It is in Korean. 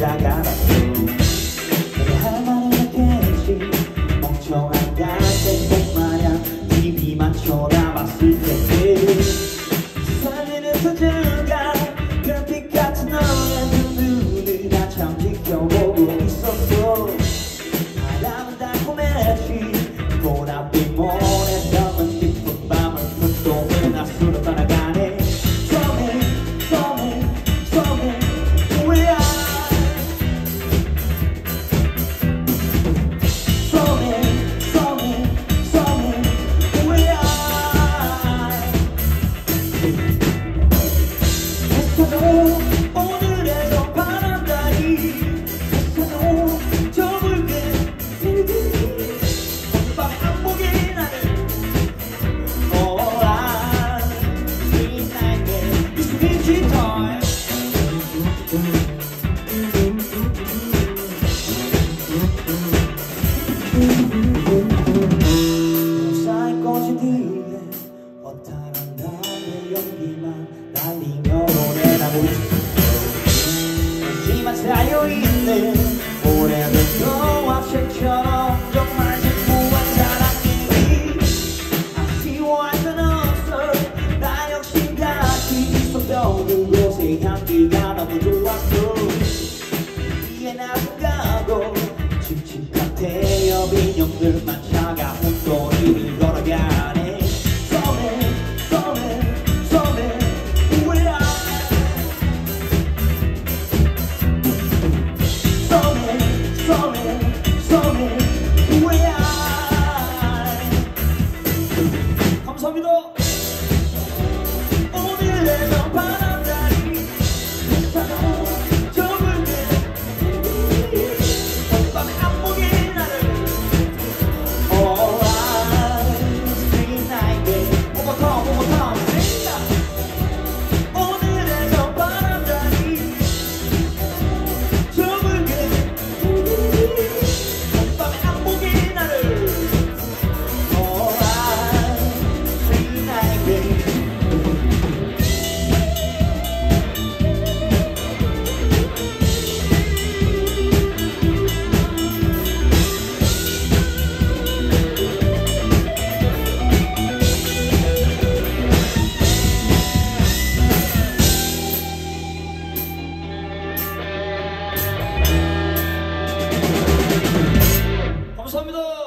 알았어. 내가 할 말은 했겠지. 멍청한 갈색 마냥 TV만 쳐다봤을 텐데 세상에는 터져가 별빛 같은 너의 눈을 한참 지켜보고 있었어. 바람은 달콤했지. 보랏빛 모래 담은 깊은 밤을 눈동을 낯으로 떠나가네. 오늘의 저 바람다리 햇살로 저 붉은 길들이 밤에 안 보게 나는 Sweet night It's winter time. 사이 꽃이 뒤에 허탈한 나의 연기만 날리며 노래라고 있어. 하지만 쌓여있는 오래된 동화책처럼 정말 진부한 사랑들이 아쉬워할 건 없어. 나 역시 같이 있었던 그곳의 향기가 너무 좋았어. 이에 나도 가고 칙칙한 태엽 인형들만 차가운 소리를 걸어가네. 감사합니다. 오늘의 저 바람다리 햇살로 저 붉은 길들이 밤에 안 보게 나를 Sweet night One more time 오늘의 저 바람다리 저 붉은 길들이 밤에 안 보게 나를 감사합니다.